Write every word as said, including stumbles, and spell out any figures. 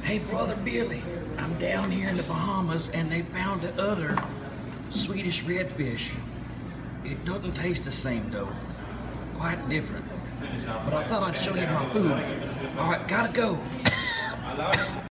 Hey, Brother Billy, I'm down here in the Bahamas and they found the other Swedish redfish. It doesn't taste the same though, quite different. But I thought I'd show you my food. All right, gotta go.